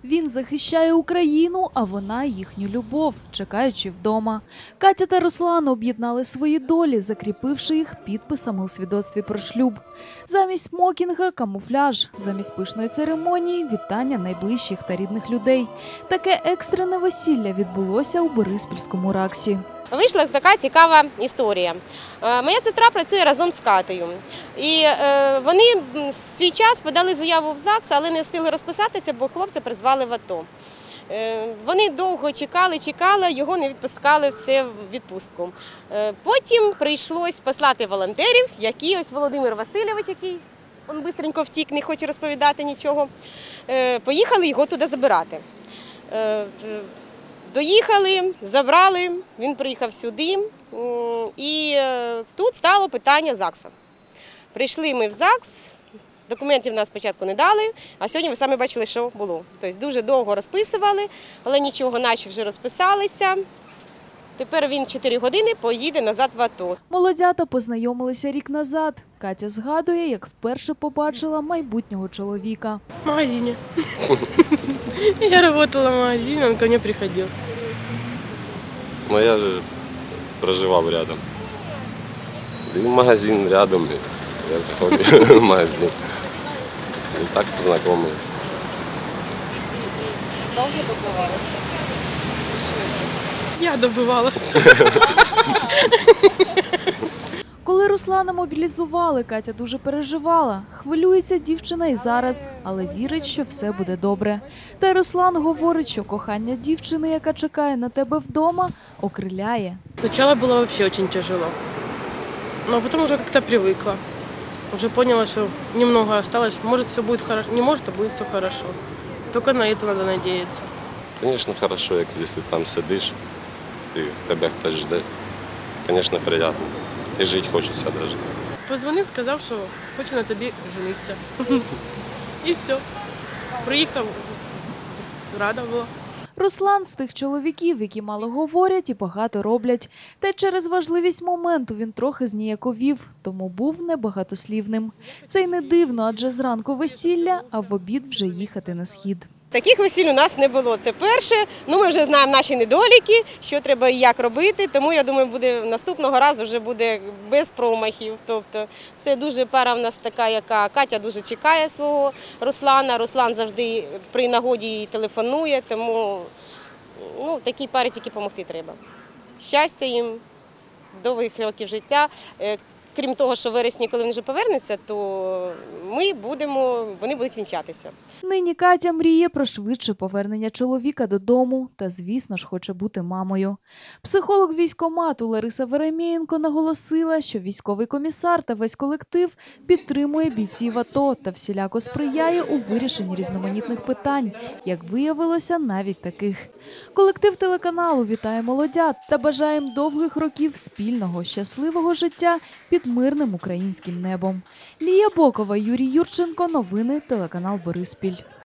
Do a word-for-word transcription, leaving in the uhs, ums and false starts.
Він захищає Україну, а вона їхню любов, чекаючи вдома. Катя та Руслан об'єднали свої долі, закріпивши їх підписами у свідоцтві про шлюб. Замість смокінга – камуфляж, замість пишної церемонії – вітання найближчих та рідних людей. Таке екстрене весілля відбулося у Бориспільському РАКСі. Вийшла така цікава історія. Моя сестра працює разом з Катею. І вони в свій час подали заяву в ЗАГС, але не встигли розписатися, бо хлопця призвали в АТО. Вони довго чекали, чекали, його не відпускали все в відпустку. Потім прийшлось послати волонтерів, які ось Володимир Васильович, який він швидко втік, не хоче розповідати нічого, поїхали його туди забирати. Доїхали, забрали, він приїхав сюди, і тут стало питання ЗАГСу. Прийшли ми в ЗАГС, документів нас спочатку не дали, а сьогодні ви самі бачили, що було. Тобто дуже довго розписували, але нічого, наші вже розписалися. Тепер він чотири години поїде назад в АТО. Молодята познайомилися рік назад. Катя згадує, як вперше побачила майбутнього чоловіка. В магазине. Я работала в магазине, он ко мне приходил. Ну, я же проживав рядом. Да и магазин рядом, я заходив в магазин. И так познакомились. Довго добивалися? Я добивалась. Коли Руслана мобілізували, Катя дуже переживала. Хвилюється дівчина і зараз, але вірить, що все буде добре. Та й Руслан говорить, що кохання дівчини, яка чекає на тебе вдома, окриляє. Сначала было вообще очень тяжело, но потом уже как-то привыкла. Уже поняла, что немного осталось, может все будет хорошо, не может, а будет все хорошо. Только на это надо надеяться. Конечно, хорошо, если там сидиш, і тебе хтось жде. Конечно, приятно. І жити хочеться навіть. Позвонив, сказав, що хочу на тобі женитися. І все. Приїхав, рада була. Руслан з тих чоловіків, які мало говорять і багато роблять. Та й через важливість моменту він трохи зніяковів, тому був небагатослівним. Це й не дивно, адже зранку весілля, а в обід вже їхати на схід. Таких весіль у нас не було. Це перше. Ну, ми вже знаємо наші недоліки, що треба і як робити. Тому, я думаю, буде наступного разу вже буде без промахів. Тобто, це дуже пара в нас така, яка Катя дуже чекає свого Руслана. Руслан завжди при нагоді їй телефонує, тому ну, такій парі тільки допомогти треба. Щастя їм, довгих років життя. Крім того, що в вересні, коли він вже повернеться, то ми будемо, вони будуть вінчатися. Нині Катя мріє про швидше повернення чоловіка додому та, звісно ж, хоче бути мамою. Психолог військкомату Лариса Веремєєнко наголосила, що військовий комісар та весь колектив підтримує бійців АТО та всіляко сприяє у вирішенні різноманітних питань, як виявилося, навіть таких. Колектив телеканалу вітає молодят та бажає їм довгих років спільного, щасливого життя під мирним українським небом. Лія Бокова, Юрій Юрченко. Новини телеканал Бориспіль.